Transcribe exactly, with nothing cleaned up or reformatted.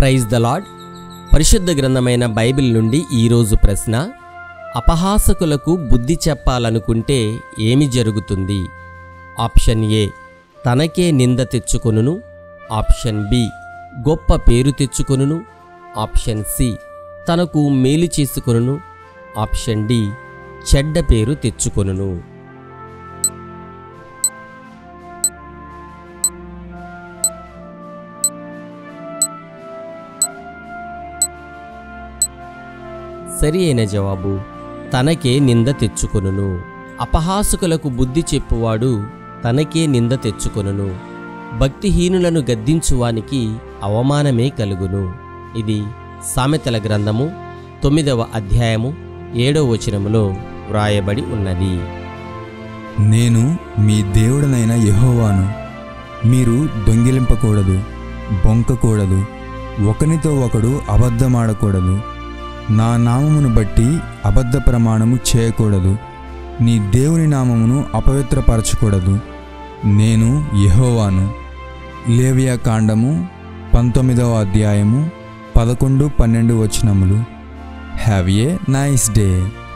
Praise the lord. పరిశుద్ధ గ్రంథమైన Bible నుండి ఈరోజు ప్రశ్న: అపహాసకులకు బుద్ధి చెప్పాలనుకుంటే ఏమి జరుగుతుంది? ఆప్షన్ ఏ, తనకే నింద తెచ్చుకొనును. ఆప్షన్ బి, గొప్ప పేరు తెచ్చుకొనును. ఆప్షన్ సి, తనకు మేలు చేసుకొనును. ఆప్షన్ డి, చెడ్డ పేరు తెచ్చుకొనును. సరి అయిన జవాబు తనకే నింద తెచ్చుకొనును. అపహాసకులకు బుద్ధి చెప్పువాడు తనకే నింద తెచ్చుకొనును. భక్తిహీనులను గద్దించువానికి అవమానమే కలుగును. ఇది సామెతల గ్రంథము తొమ్మిదవ అధ్యాయము ఏడవ వచనములో వ్రాయబడి ఉన్నది. నేను మీ దేవుడనైన యెహోవాను. మీరు దొంగిలింపకూడదు, బొంకకూడదు, ఒకనితో ఒకడు అబద్ధమాడకూడదు, నా నామమును బట్టి అబద్ధ ప్రమాణము చేయకూడదు, నీ దేవుని నామమును అపవిత్రపరచకూడదు. నేను యెహోవాను. లేవియా కాండము పంతొమ్మిదవ అధ్యాయము పదకొండు పన్నెండు వచనములు. Have a nice day.